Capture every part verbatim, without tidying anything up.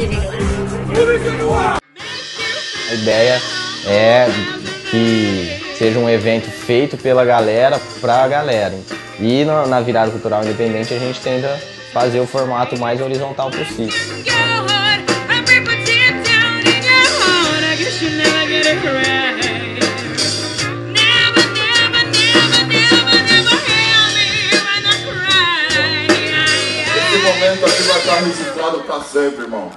A ideia é que seja um evento feito pela galera, pra galera. E na, na virada cultural independente a gente tenta fazer o formato mais horizontal possível. Esse momento aqui vai estar registrado para sempre, irmão.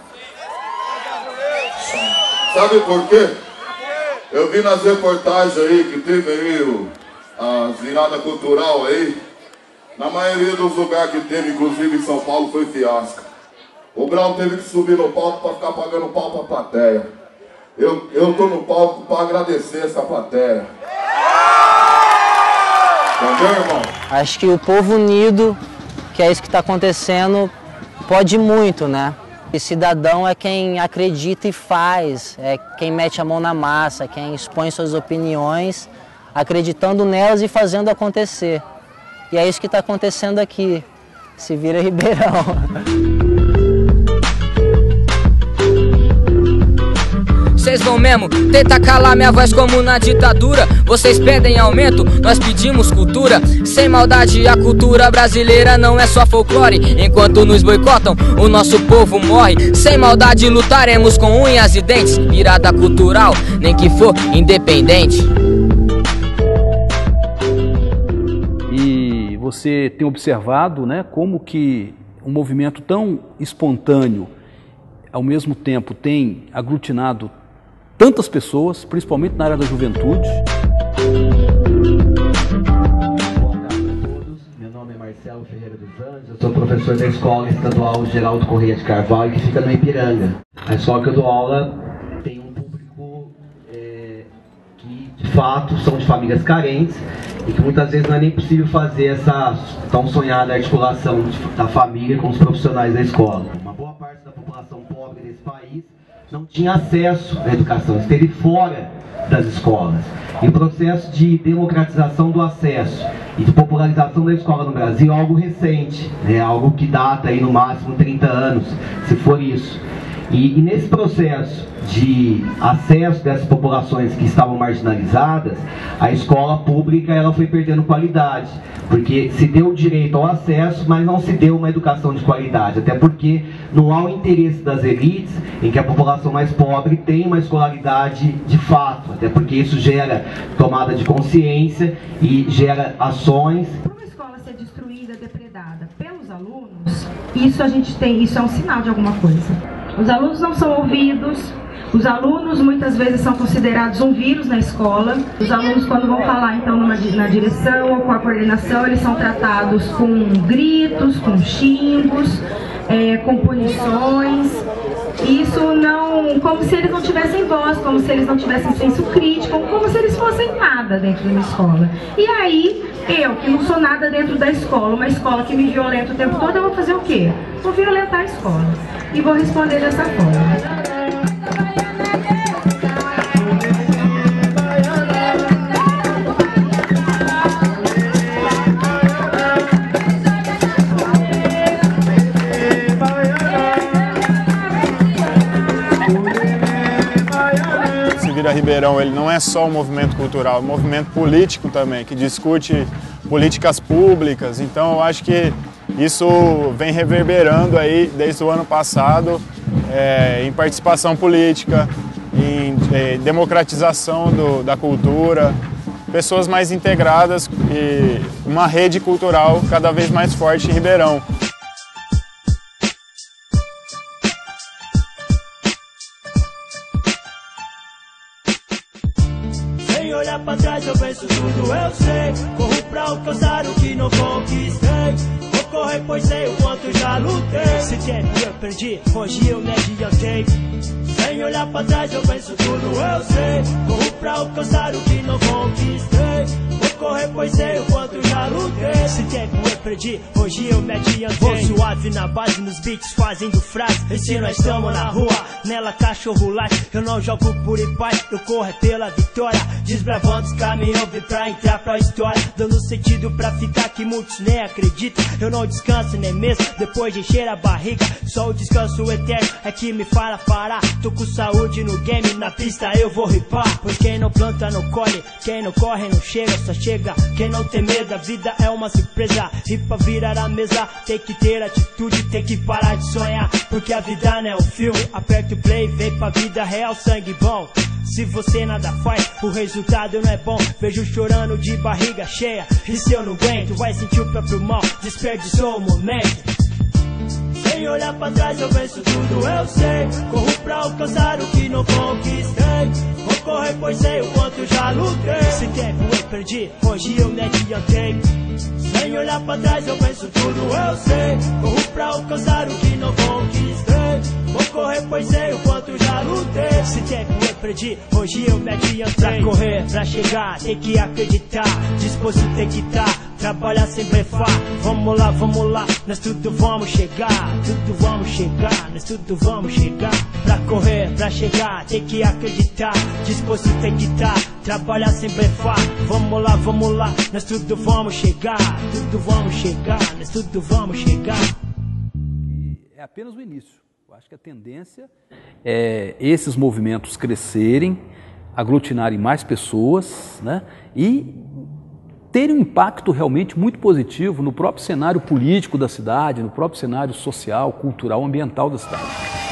Sabe por quê? Eu vi nas reportagens aí que teve aí o, a virada cultural aí. Na maioria dos lugares que teve, inclusive em São Paulo, foi fiasco. O Brau teve que subir no palco para ficar pagando pau pra plateia. Eu, eu tô no palco para agradecer essa plateia. Entendeu, irmão? Acho que o povo unido, que é isso que está acontecendo, pode muito, né? E cidadão é quem acredita e faz, é quem mete a mão na massa, quem expõe suas opiniões, acreditando nelas e fazendo acontecer. E é isso que está acontecendo aqui. Se vira Ribeirão. Vocês vão mesmo tentar calar minha voz como na ditadura. Vocês pedem aumento, nós pedimos cultura. Sem maldade, a cultura brasileira não é só folclore. Enquanto nos boicotam, o nosso povo morre. Sem maldade, lutaremos com unhas e dentes. Virada cultural, nem que for independente. E você tem observado, né, como que um movimento tão espontâneo, ao mesmo tempo, tem aglutinado tantas pessoas, principalmente na área da juventude. Boa tarde a todos, meu nome é Marcelo Ferreira dos Anjos, eu sou professor da Escola Estadual Geraldo Correia de Carvalho, que fica no Ipiranga. A escola que eu dou aula tem um público é, que, de fato, são de famílias carentes e que muitas vezes não é nem possível fazer essa tão sonhada articulação da família com os profissionais da escola. Uma boa parte da população pobre desse país não tinha acesso à educação, esteve fora das escolas. E o processo de democratização do acesso e de popularização da escola no Brasil é algo recente, é algo que data aí no máximo trinta anos, se for isso. E, e nesse processo de acesso dessas populações que estavam marginalizadas, a escola pública ela foi perdendo qualidade, porque se deu o direito ao acesso, mas não se deu uma educação de qualidade, até porque não há o interesse das elites em que a população mais pobre tenha uma escolaridade de fato, até porque isso gera tomada de consciência e gera ações. Para uma escola ser destruída, depredada pelos alunos, isso a gente tem, isso é um sinal de alguma coisa. Os alunos não são ouvidos, os alunos muitas vezes são considerados um vírus na escola. Os alunos, quando vão falar então numa, na direção ou com a coordenação, eles são tratados com gritos, com xingos, é, com punições. Isso não, como se eles não tivessem voz, como se eles não tivessem senso crítico, como se eles fossem nada dentro de uma escola. E aí, eu, que não sou nada dentro da escola, uma escola que me violenta o tempo todo, eu vou fazer o quê? Vou violentar a escola. E vou responder dessa forma. Vira Ribeirão, ele não é só um movimento cultural, é um movimento político também, que discute políticas públicas. Então eu acho que isso vem reverberando aí desde o ano passado é, em participação política, em é, democratização do, da cultura, pessoas mais integradas e uma rede cultural cada vez mais forte em Ribeirão. Sem olhar pra trás eu penso tudo, eu sei. Corro pra alcançar o que não conquistei. Vou correr pois sei o quanto já lutei. Se tempo eu perdi, hoje eu me adiantei. Sem olhar pra trás eu penso tudo, eu sei. Corro pra alcançar o que não conquistei. Vou correr, pois sei o quanto já lutei. Se tempo eu perdi, hoje eu me adiantei. Vou suave na base, nos beats fazendo frase. E se nós estamos na rua, nela cachorro late. Eu não jogo por e paz, eu corro é pela vitória. Desbravando os caminhos, vim pra entrar pra história. Dando sentido pra ficar que muitos nem acreditam. Eu não descanso nem mesmo, depois de encher a barriga. Só o descanso eterno é que me fala parar. Tô com saúde no game, na pista eu vou ripar. Pois quem não planta não colhe, quem não corre não chega. Só chega quem não tem medo, a vida é uma surpresa. Ripa virar a mesa, tem que ter atitude, tem que parar de sonhar. Porque a vida não é um filme, aperta o play, vem pra vida real, sangue bom. Se você nada faz, o resultado não é bom. Vejo chorando de barriga cheia, e se eu não aguento, vai sentir o próprio mal, desperdiçou o momento. Sem olhar pra trás eu venço tudo, eu sei. Corro pra alcançar o que não conquistei. Vou correr pois sei o quanto já lutei. Se tempo eu perdi, hoje eu me adiantei. Sem olhar pra trás eu venço tudo, eu sei. Corro pra alcançar o que não conquistei. Vou correr pois sei o quanto já lutei. Se tempo eu perdi, hoje eu me adiantei. Pra correr, pra chegar, tem que acreditar. Disposto tem que estar, trabalhar sem blefar. Vamos lá, vamos lá, nós tudo vamos chegar. Tudo vamos chegar, nós tudo vamos chegar. Pra correr, pra chegar, tem que acreditar. Disposto tem que estar, trabalhar sem blefar. Vamos lá, vamos lá, nós tudo vamos chegar. Tudo vamos chegar, nós tudo vamos chegar. É apenas o início. Eu acho que a tendência é esses movimentos crescerem, aglutinarem mais pessoas, né, e terem um impacto realmente muito positivo no próprio cenário político da cidade, no próprio cenário social, cultural, ambiental da cidade.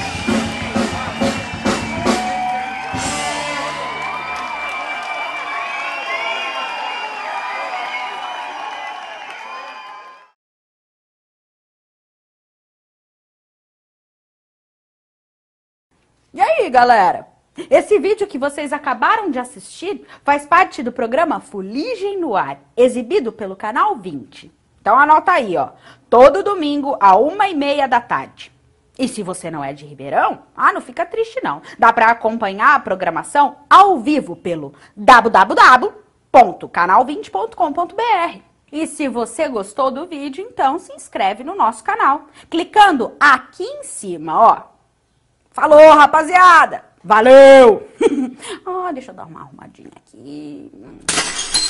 E aí, galera? Esse vídeo que vocês acabaram de assistir faz parte do programa Fuligem no Ar, exibido pelo Canal vinte. Então anota aí, ó, todo domingo a uma e meia da tarde. E se você não é de Ribeirão, ah, não fica triste não. Dá para acompanhar a programação ao vivo pelo w w w ponto canal vinte ponto com ponto b r. E se você gostou do vídeo, então se inscreve no nosso canal, clicando aqui em cima, ó. Falou, rapaziada! Valeu! Ó, oh, deixa eu dar uma arrumadinha aqui.